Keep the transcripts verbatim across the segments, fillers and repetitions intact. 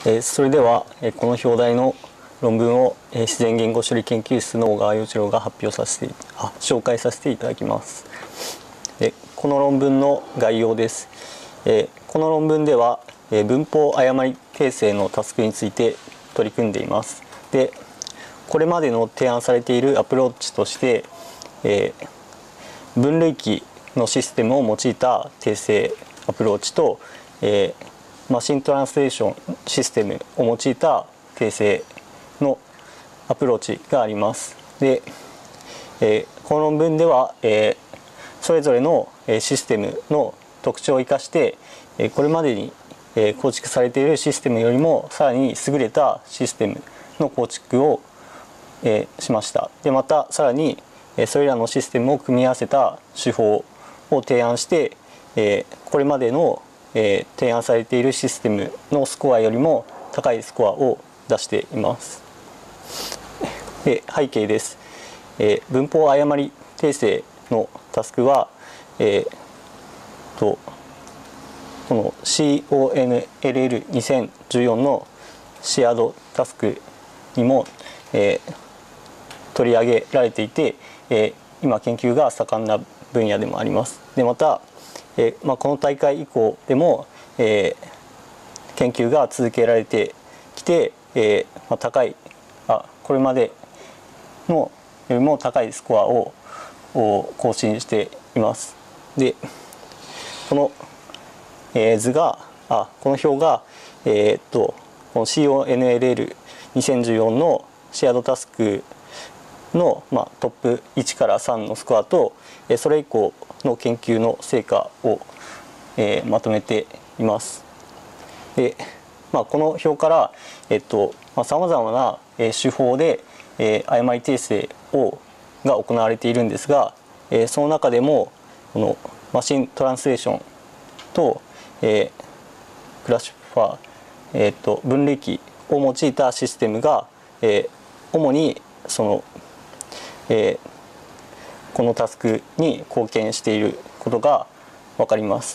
えー、それでは、えー、この表題の論文を、えー、自然言語処理研究室の小川洋一郎が発表させてあ紹介させていただきます。でこの論文の概要です。えー、この論文では、えー、文法誤り訂正のタスクについて取り組んでいます。でこれまでの提案されているアプローチとして、えー、分類器のシステムを用いた訂正アプローチと、えーマシントランスレーションシステムを用いた訂正のアプローチがあります。で、えー、この論文では、えー、それぞれのシステムの特徴を生かして、えー、これまでに構築されているシステムよりもさらに優れたシステムの構築を、えー、しました。でまたさらにそれらのシステムを組み合わせた手法を提案して、えー、これまでのえー、提案されているシステムのスコアよりも高いスコアを出しています。で背景です。えー、文法誤り訂正のタスクは、えー、とこの シーオーエヌエルエルにせんじゅうよん のシェアドタスクにも、えー、取り上げられていて、えー、今研究が盛んな分野でもあります。でまたえーまあ、この大会以降でも、えー、研究が続けられてきて、えーまあ、高いあこれまでのよりも高いスコアを更新しています。でこの、えー、図があこの表が、えー、っとこの シーオーエヌエルエルにせんじゅうよん のシェアドタスクの、まあ、トップいちからさんのスコアとそれ以降の研究の成果を、えー、まとめています。で、まあ、この表から、えっとまあ、様々な、えー、手法で、えー、誤り訂正をが行われているんですが、えー、その中でもこのマシントランスレーションと、えー、クラッシュファー、えー、と分類器を用いたシステムが、えー、主にそのえー、このタスクに貢献していることが分かります。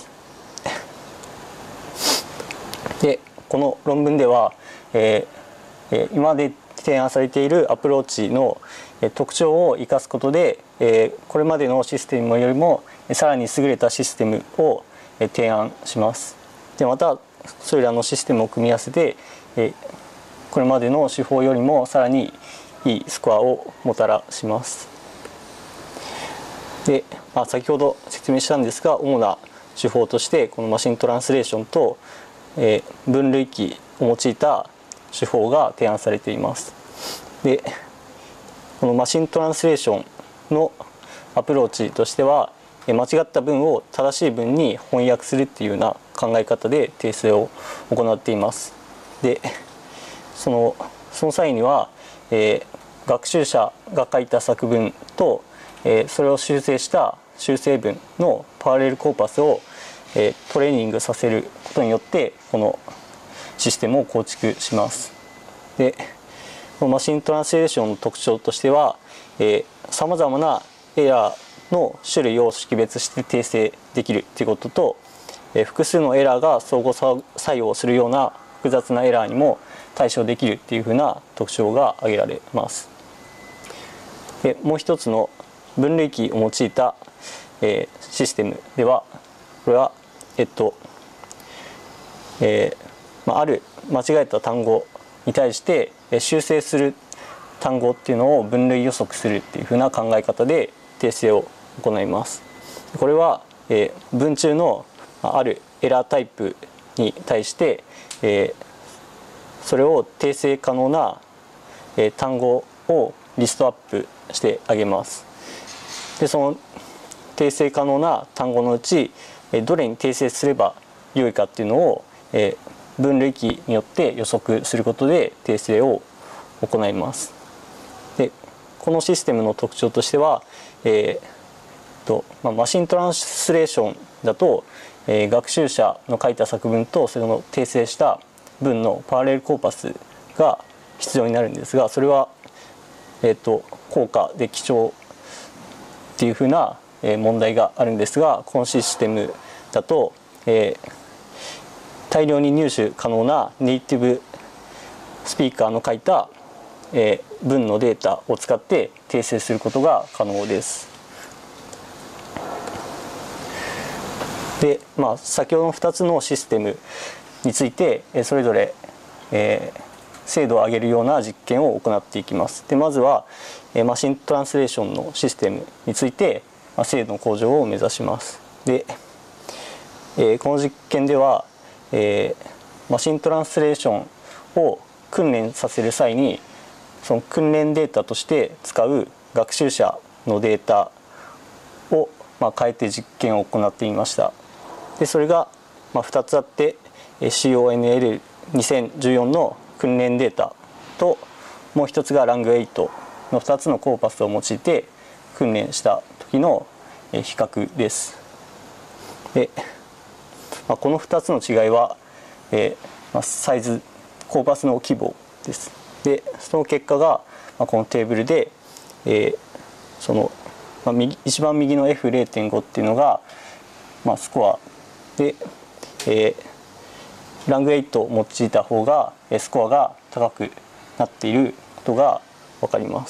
でこの論文では、えー、今まで提案されているアプローチの特徴を生かすことで、えー、これまでのシステムよりもさらに優れたシステムを提案します。でまたそれらのシステムを組み合わせて、えー、これまでの手法よりもさらにいいスコアをもたらします。で、まあ、先ほど説明したんですが主な手法としてこのマシントランスレーションと、えー、分類器を用いた手法が提案されています。でこのマシントランスレーションのアプローチとしては間違った文を正しい文に翻訳するっていうような考え方で訂正を行っています。でそのその際にはえー、学習者が書いた作文と、えー、それを修正した修正文のパラレルコーパスを、えー、トレーニングさせることによってこのシステムを構築します。でこのマシントランスレーションの特徴としてはさまざまなエラーの種類を識別して訂正できるということと、えー、複数のエラーが相互作用するような複雑なエラーにも対処できるっていう風な特徴が挙げられます。でもう一つの分類器を用いた、えー、システムではこれはえっと、えーまあ、ある間違えた単語に対して修正する単語っていうのを分類予測するっていう風な考え方で訂正を行います。これは、えー、文中のあるエラータイプに対して、えーそれを訂正可能な、えー、単語をリストアップしてあげます。でその訂正可能な単語のうち、えー、どれに訂正すればよいかっていうのを、えー、分類器によって予測することで訂正を行います。でこのシステムの特徴としては、えーとまあ、マシントランスレーションだと、えー、学習者の書いた作文とそれの訂正した文のパラレルコーパスが必要になるんですが、それは、えー、と高価で貴重っていうふうな問題があるんですが、このシステムだと、えー、大量に入手可能なネイティブスピーカーの書いた、えー、文のデータを使って訂正することが可能です。で、まあ、先ほどのふたつのシステムについてそれぞれ、えー、精度を上げるような実験を行っていきます。でまずはマシントランスレーションのシステムについて精度の向上を目指します。で、えー、この実験では、えー、マシントランスレーションを訓練させる際にその訓練データとして使う学習者のデータを、まあ、変えて実験を行っていました。でそれが、まあ、ふたつあって シーオーエヌエルにせんじゅうよん の訓練データともう一つがラングエイトのふたつのコーパスを用いて訓練した時の比較です。で、まあ、このふたつの違いは、えーまあ、サイズコーパスの規模です。でその結果が、まあ、このテーブルで、えー、その、まあ、右一番右の エフゼロてんご っていうのが、まあ、スコアで、えー、ラングエイトを用いた方がスコアが高くなっていることが分かります。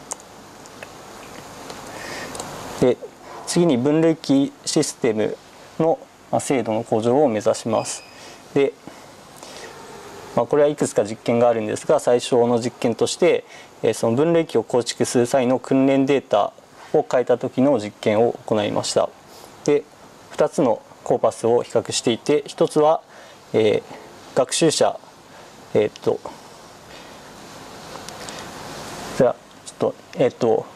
で次に分類器システムの精度の向上を目指します。で、まあ、これはいくつか実験があるんですが、最初の実験としてその分類器を構築する際の訓練データを変えた時の実験を行いました。でふたつのコーパスを比較していて、ひとつは、えー、学習者えー、っとじゃあちょっとえー、っと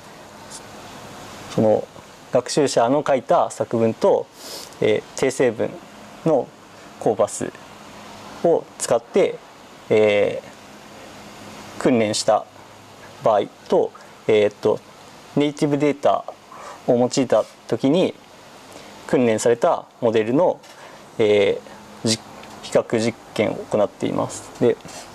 その学習者の書いた作文と、えー、訂正文のコーパスを使って、えー、訓練した場合と、えー、っとネイティブデータを用いた時に訓練されたモデルの、えー、比較実験を行っています。で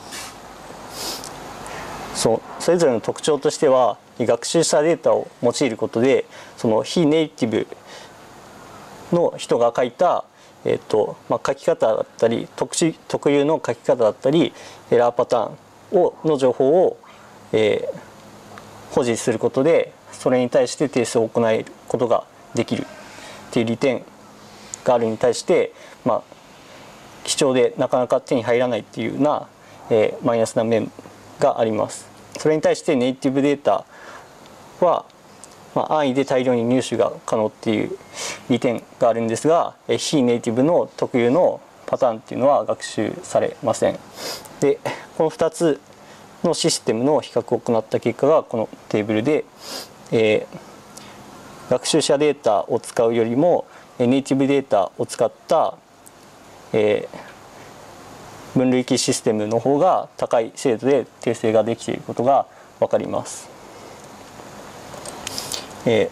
そそれぞれの特徴としては、学習者データを用いることでその非ネイティブの人が書いた、えーとまあ、書き方だったり 特, 特有の書き方だったりエラーパターンをの情報を、えー、保持することでそれに対して訂正を行えることができるっていう利点があるに対して、まあ、貴重でなかなか手に入らないっていうような、えー、マイナスな面があります。それに対してネイティブデータは、まあ、安易で大量に入手が可能っていう利点があるんですが、非ネイティブの特有のパターンっていうのは学習されません。でこのふたつのシステムの比較を行った結果がこのテーブルで、えー、学習者データを使うよりもネイティブデータを使った、えー、分類器システムの方が高い精度で訂正ができていることが分かります。え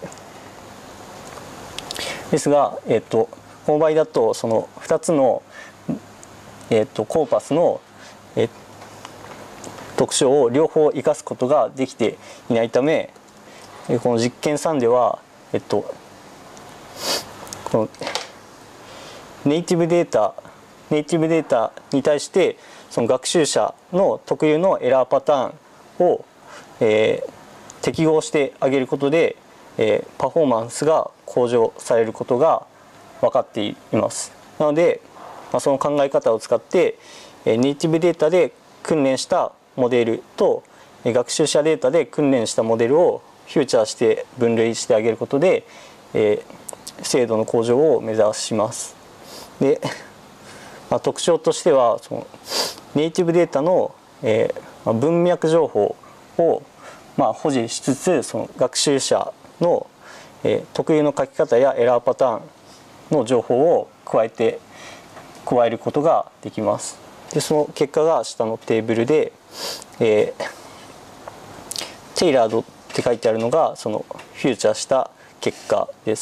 ー、ですが、えー、とこの場合だとそのふたつの、えー、とコーパスの、えー、特徴を両方生かすことができていないため、この実験さんでは、えっと、このネイティブデータネイティブデータに対してその学習者の特有のエラーパターンを、えー、適合してあげることで、えー、パフォーマンスが向上されることが分かっています。なので、まあ、その考え方を使って、えー、ネイティブデータで訓練したモデルと、えー、学習者データで訓練したモデルをフューチャーして分類してあげることで、えー、精度の向上を目指します。で、まあ、特徴としてはそのネイティブデータの、えーまあ、文脈情報を、まあ、保持しつつその学習者の、えー、特有の書き方やエラーパターンの情報を加えて加えることができます。でその結果が下のテーブルで、えー、テイラードって書いてあるのがそのフューチャーした結果です。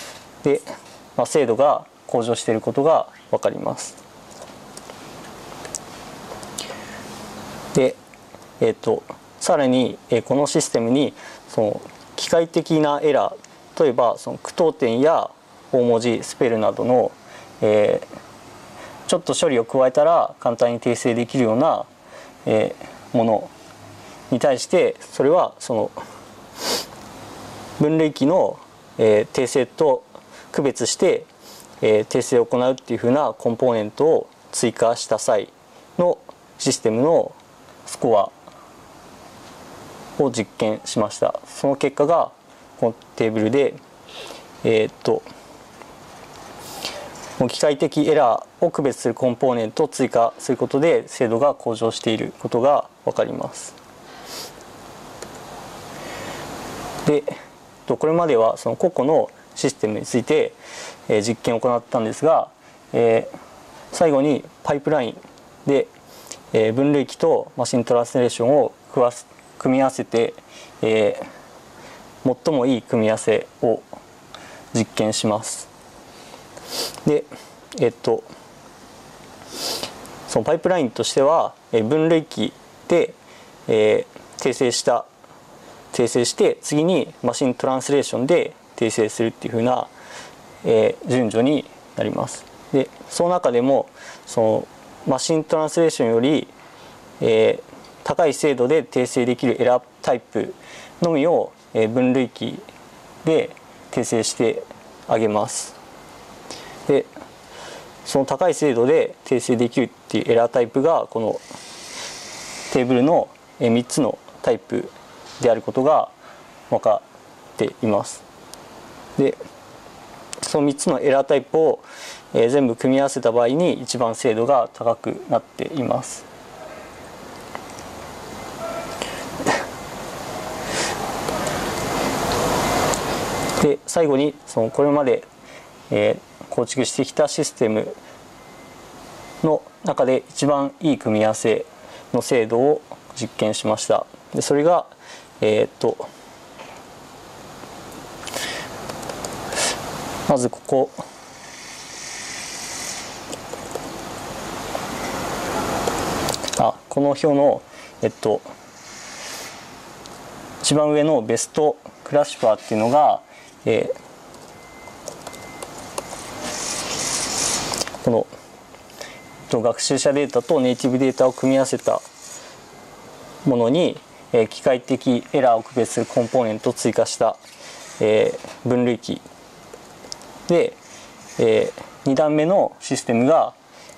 で、まあ、精度が向上していることが分かります。で、えーと、さらに、えー、このシステムにその機械的なエラー、例えばその句読点や大文字スペルなどの、えー、ちょっと処理を加えたら簡単に訂正できるような、 えー、ものに対してそれはその分類器の、えー、訂正と区別して、えー、訂正を行うっていうふうなコンポーネントを追加した際のシステムのスコアを実験しました。その結果がこのテーブルで、えー、っと機械的エラーを区別するコンポーネントを追加することで精度が向上していることが分かります。で、これまではその個々のシステムについて実験を行ったんですが、えー、最後にパイプラインで分類器とマシントランスレーションを組み合わせて、えー、最もいい組み合わせを実験します。で、えっとそのパイプラインとしては分類器で、えー、訂正した訂正して次にマシントランスレーションで訂正するっていう風な、えー、順序になります。で、その中でもそのマシントランスレーションより、えー、高い精度で訂正できるエラータイプのみを、えー、分類器で訂正してあげます。で、その高い精度で訂正できるっていうエラータイプがこのテーブルのみっつのタイプであることが分かっています。で、そのみっつのエラータイプを全部組み合わせた場合に一番精度が高くなっています。で、最後にそのこれまで、えー構築してきたシステムの中で一番いい組み合わせの精度を実験しました。で、それがえー、っとまずここあこの表のえっと一番上のベストクラシファーっていうのが、えーこの学習者データとネイティブデータを組み合わせたものに機械的エラーを区別するコンポーネントを追加した分類器で、に段目のシステムが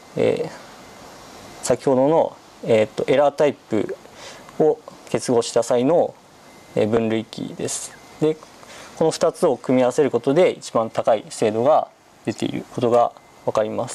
先ほどのエラータイプを結合した際の分類器です。で、このふたつを組み合わせることで一番高い精度が出ていることが分かります。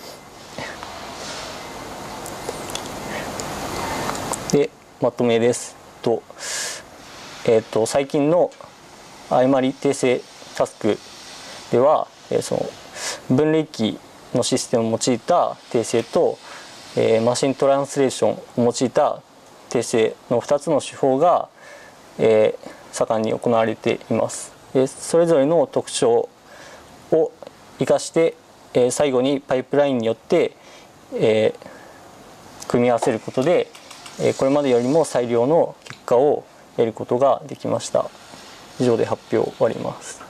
で、まとめです。と、えっと最近の誤り訂正タスクでは、えー、その分類器のシステムを用いた訂正と、えー、マシントランスレーションを用いた訂正のふたつの手法が、えー、盛んに行われています。で、それぞれの特徴を生かして最後にパイプラインによって、えー、組み合わせることでこれまでよりも最良の結果を得ることができました。以上で発表を終わります。